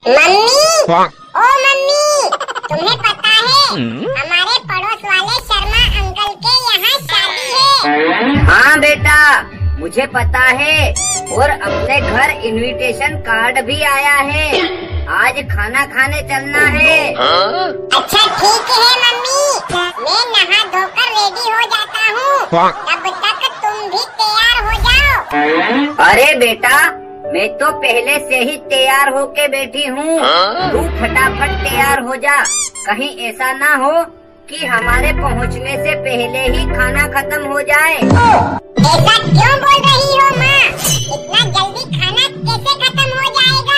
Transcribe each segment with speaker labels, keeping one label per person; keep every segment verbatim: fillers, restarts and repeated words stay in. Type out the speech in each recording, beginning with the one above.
Speaker 1: Mummy, ओ mummy, तुम्हें पता है हमारे पड़ोस वाले शर्मा अंकल के यहाँ शादी है।
Speaker 2: हाँ बेटा, मुझे पता है। और अपने घर इनविटेशन कार्ड भी आया है। आज खाना खाने चलना है।
Speaker 1: अच्छा ठीक है मम्मी, मैं नहा धोकर रेडी हो जाता हूँ, तब तक तुम भी तैयार हो जाओ।
Speaker 2: अरे बेटा, मैं तो पहले से ही तैयार होके बैठी हूँ। तू फटाफट तैयार हो जा, कहीं ऐसा ना हो कि हमारे पहुँचने से पहले ही खाना खत्म हो जाए।
Speaker 1: ऐसा क्यों बोल रही हो माँ? इतना जल्दी खाना कैसे खत्म हो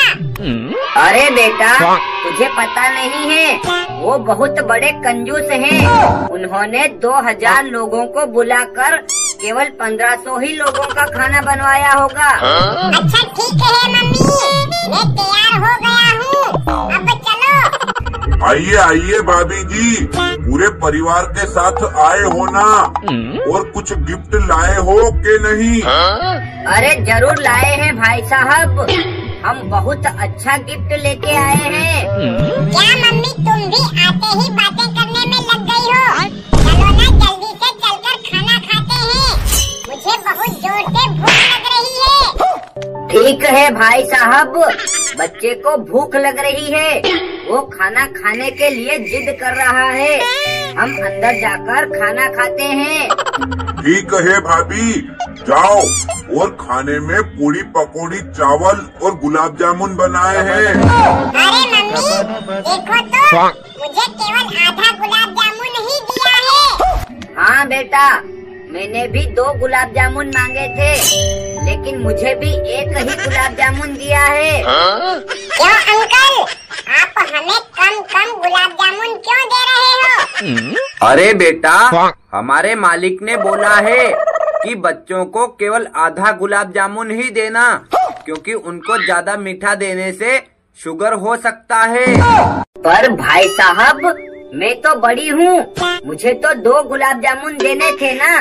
Speaker 1: जाएगा?
Speaker 2: अरे बेटा, तुझे पता नहीं है, वो बहुत बड़े कंजूस हैं। उन्होंने दो हजार लोगों को बुलाकर केवल पंद्रह सौ ही लोगों का खाना बनवाया होगा।
Speaker 1: अच्छा ठीक है मम्मी, मैं तैयार हो गया हूँ, अब चलो।
Speaker 3: आइए आइए भाभी जी, पूरे परिवार के साथ आए हो ना? और कुछ गिफ्ट लाए हो के नहीं?
Speaker 2: अरे जरूर लाए हैं भाई साहब, हम बहुत अच्छा गिफ्ट लेके आए हैं।
Speaker 1: क्या मम्मी, तुम भी आते ही बातें करने में लग गई हो? चलो ना, जल्दी से चलकर खाना खाते हैं, मुझे बहुत जोर से भूख लग रही है।
Speaker 2: ठीक है भाई साहब, बच्चे को भूख लग रही है, वो खाना खाने के लिए जिद कर रहा है। हम अंदर जाकर खाना खाते हैं।
Speaker 3: ठीक है भाभी, जाओ। और खाने में पूरी पकौड़ी, चावल और गुलाब जामुन बनाए हैं।
Speaker 1: अरे मम्मी, देखो तो, मुझे केवल आधा गुलाब जामुन ही दिया है।
Speaker 2: हाँ बेटा, मैंने भी दो गुलाब जामुन मांगे थे, लेकिन मुझे भी एक ही गुलाब जामुन दिया है।
Speaker 1: क्यों अंकल, आप हमें कम कम गुलाब जामुन क्यों दे रहे हो?
Speaker 4: अरे बेटा, हमारे मालिक ने बोला है कि बच्चों को केवल आधा गुलाब जामुन ही देना, क्योंकि उनको ज्यादा मीठा देने से शुगर हो सकता है।
Speaker 2: पर भाई साहब, मैं तो बड़ी हूँ, मुझे तो दो गुलाब जामुन देने थे ना।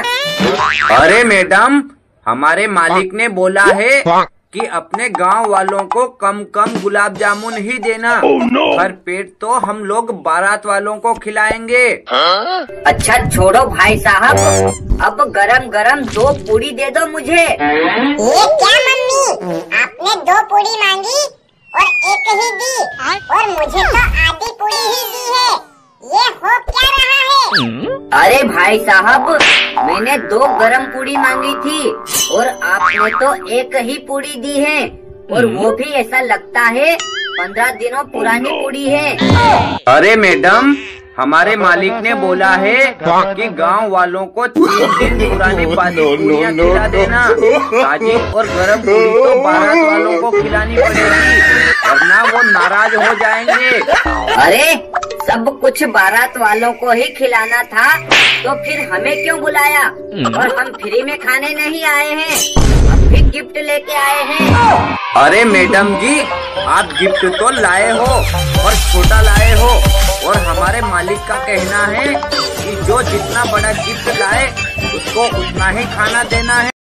Speaker 4: अरे मैडम, हमारे मालिक ने बोला है कि अपने गांव वालों को कम कम गुलाब जामुन ही देना। oh, no. हर पेट तो हम लोग बारात वालों को खिलाएंगे।
Speaker 2: अच्छा छोड़ो भाई साहब, अब गरम गरम दो पूड़ी दे दो मुझे।
Speaker 1: ये क्या मम्मी, आपने दो पूड़ी मांगी और एक ही दी, और मुझे तो आधी पूड़ी ही दी है। ये हो क्या रहा है?
Speaker 2: अरे भाई साहब, मैंने दो गरम पूड़ी मांगी थी और आपने तो एक ही पूड़ी दी है, और वो भी ऐसा लगता है पंद्रह दिनों पुरानी पूड़ी है।
Speaker 4: अरे मैडम, हमारे मालिक ने बोला है कि गांव वालों को तीन दिन पुरानी बासी पूड़ियाँ खिला देना। ताजी और गरम पूड़ी तो बारात वालों को खिलानी पड़ेगी, वरना वो नाराज हो जाएंगे।
Speaker 2: अरे सब कुछ बारात वालों को ही खिलाना था, तो फिर हमें क्यों बुलाया? और हम फ्री में खाने नहीं आए हैं, हम भी गिफ्ट लेके आए हैं।
Speaker 4: अरे मैडम जी, आप गिफ्ट तो लाए हो और छोटा लाए हो, और हमारे मालिक का कहना है कि जो जितना बड़ा गिफ्ट लाए उसको उतना ही खाना देना है।